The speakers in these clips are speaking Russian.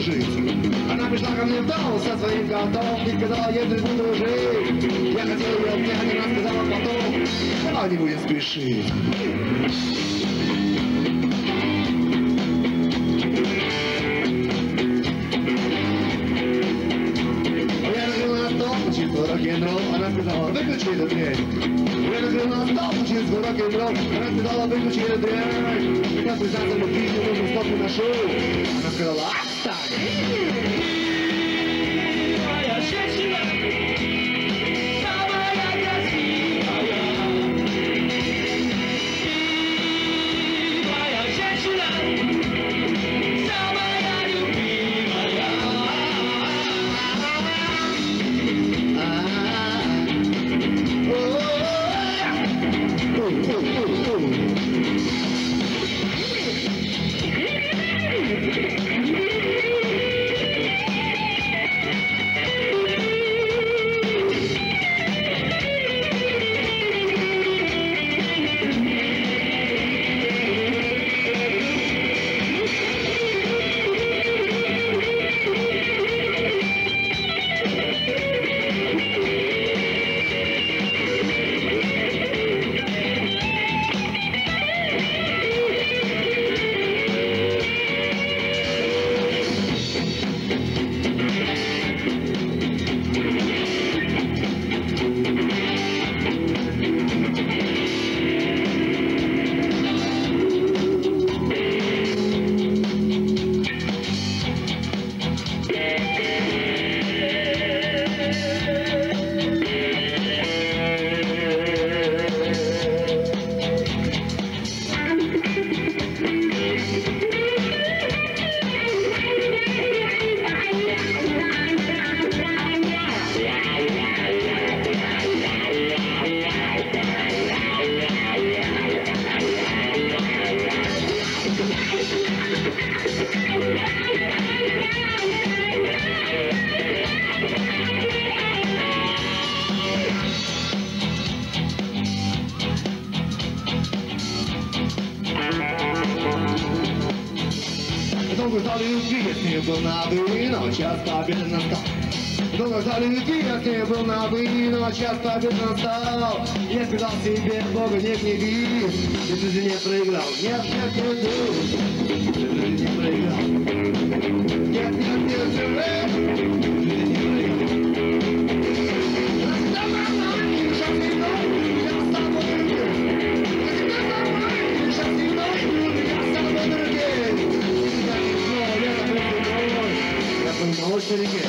спешит. Она пришла ко мне в дом со своим котом и сказала, если буду дружить. Я хотел ее обнять, она сказала потом, давай не будем спешить. Я накрыл на стол, чисто рок-н-ролл, она сказала, выключи эту дрянь. Я накрыл на стол, чисто рок-н-ролл, она сказала, выключи эту дрянь. Хотел признаться в любви, не нужен стоп на шоу. Она сказала, отстань. Долго ждали любви, я с ней был на вы, но час победы настал. Долго ждали любви, я с ней был на вы, но час победы настал. Я сказал себе, Бога не гневи, если ты не проиграл. Нет, нет, нет, нет, если ты не проиграл. Нет, нет, нет, живи, если ты не проиграл. На очереди.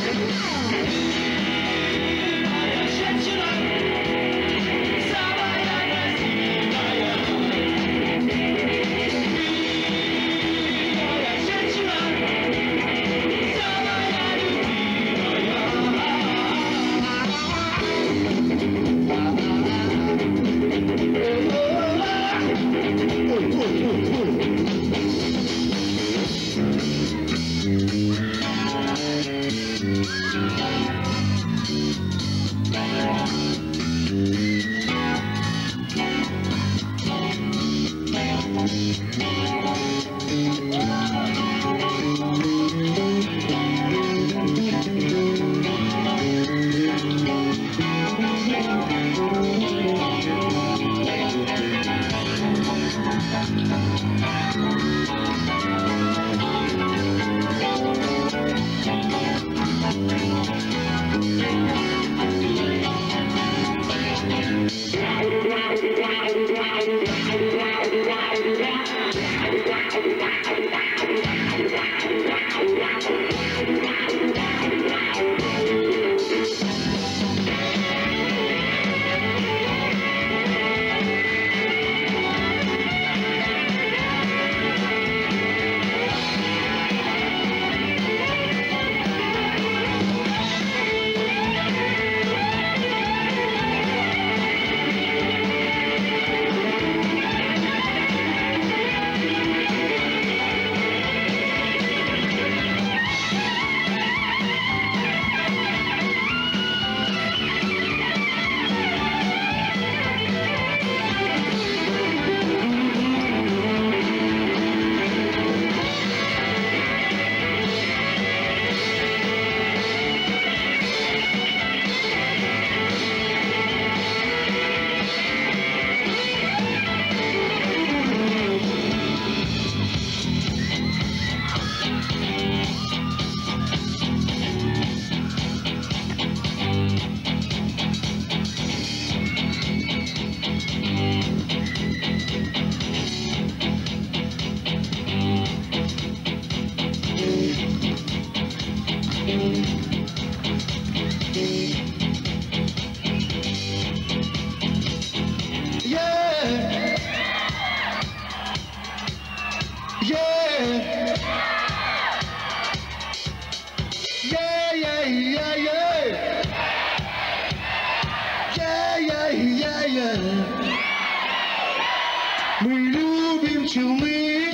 любим Челны,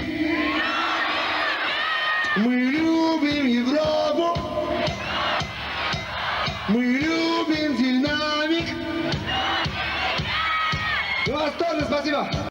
мы любим Европу, мы любим динамик. Вас тоже спасибо.